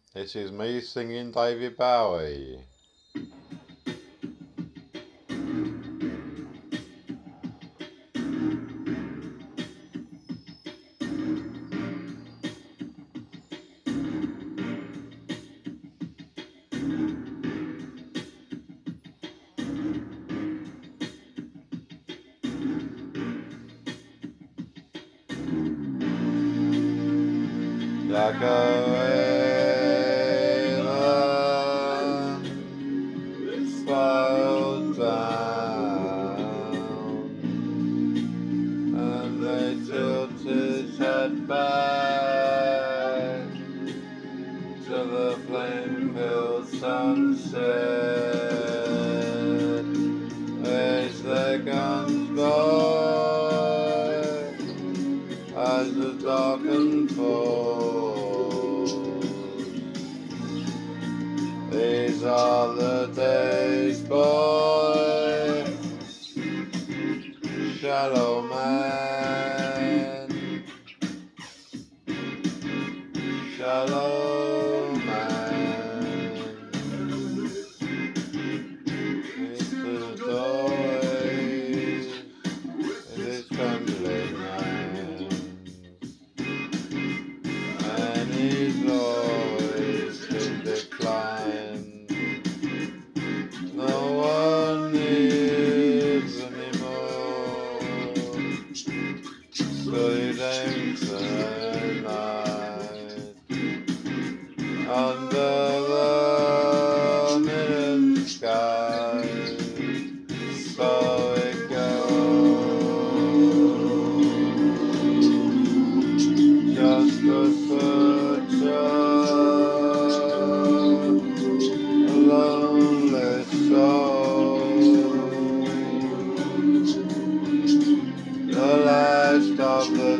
This is me singing David Bowie. Like a whale spiraled down, and they tilt his head back to the flame-filled sunset as their guns by as the darkened falls. These are the days, boy, shallow man, shallow man. It's the toys in his trembling hands, and he's always in decline. No one lives anymore, so you don't night under the midnight sky. So it goes, just a searcher, a lonely soul, the last of the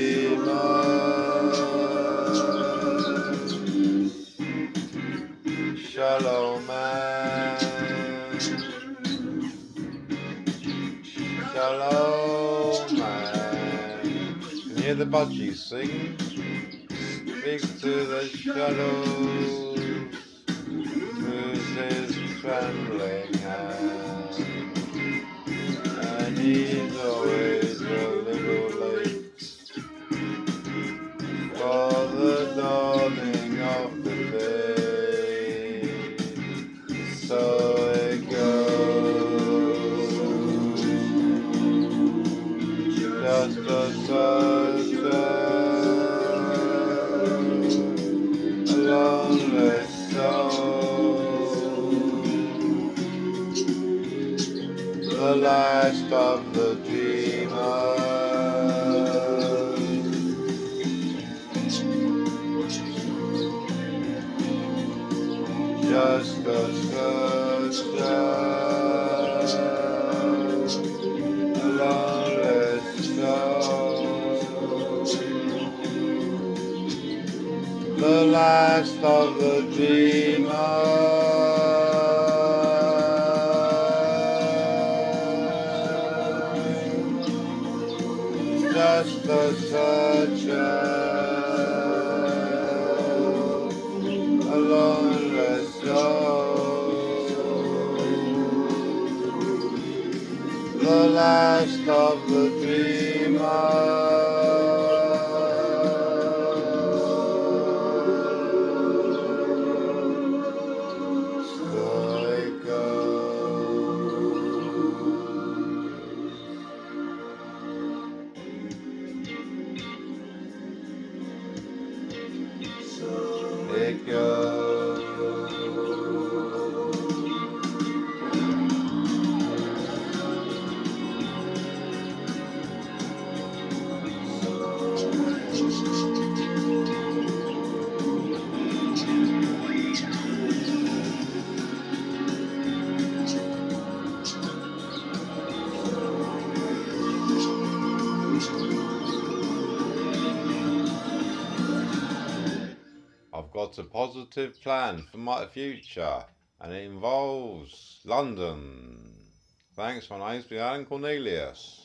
dreamers, shallow man, shallow man. Can you hear the budgies sing? Speak to the shadows, moves his trembling hand, and he's always a little late for the dawning of the day. So it goes, just a searcher, a lonely soul, the last of the dreamers, just a searcher, a lonely soul, the last of the dreamers, just a searcher, a lonely soul, the last of the dreamers. It goes, I've got a positive plan for my future, and it involves London. Thanks, my name's Alan Cornelius.